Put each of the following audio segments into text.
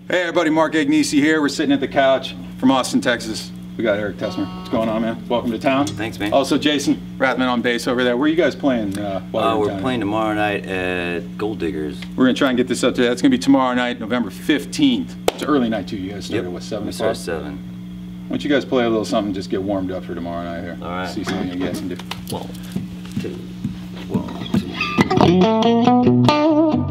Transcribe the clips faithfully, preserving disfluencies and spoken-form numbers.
Hey everybody, Mark Agnesi here. We're sitting at the couch from Austin, Texas. We got Eric Tesmer. What's going on, man? Welcome to town. Thanks, man. Also, Jason Rathman on bass over there. Where are you guys playing? Uh, uh, we're playing tomorrow night at Gold Diggers. We're gonna try and get this up to. That's gonna be tomorrow night, November fifteenth. It's an early night too. You guys started Yep. what, seven We o'clock? started seven. Why don't you guys play a little something? Just get warmed up for tomorrow night here. All right. See something you guys can do. One, two, one, two.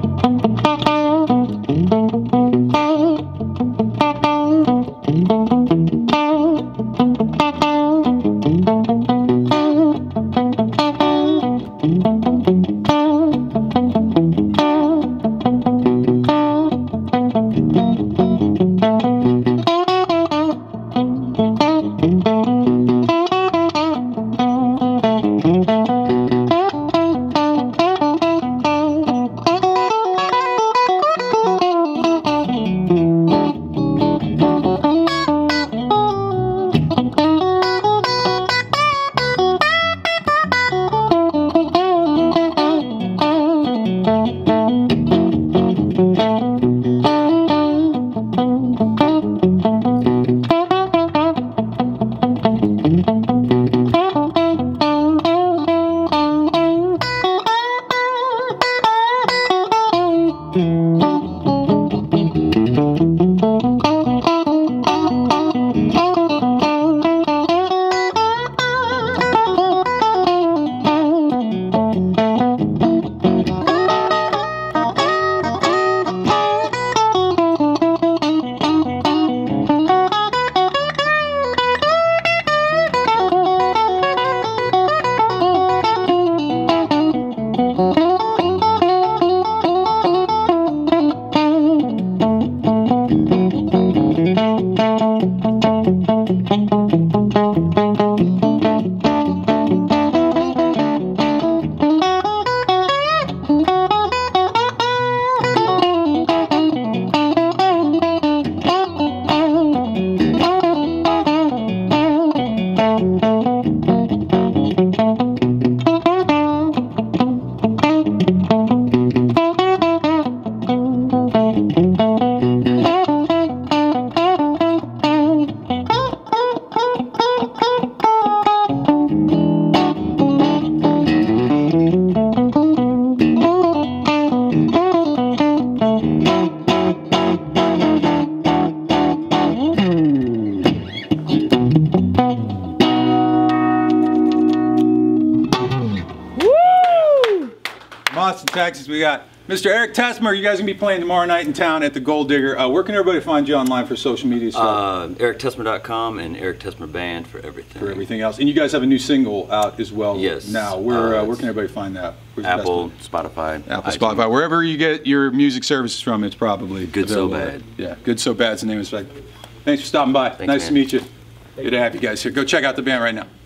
Austin, Texas, we got Mister Eric Tesmer. You guys are gonna be playing tomorrow night in town at the Gold Digger. Uh, where can everybody find you online for social media stuff? Uh, Eric Tesmer dot com and Eric Tesmer Band for everything. For everything else, and you guys have a new single out as well. Yes. Now, where uh, uh, where can everybody find that? Where's the Apple, best Spotify, Apple, iTunes. Spotify, wherever you get your music services from, it's probably Good So available. Bad. Yeah, Good So Bad's the name of it. Thanks for stopping by. Thanks, nice man. to meet you. Good to have you guys here. Go check out the band right now.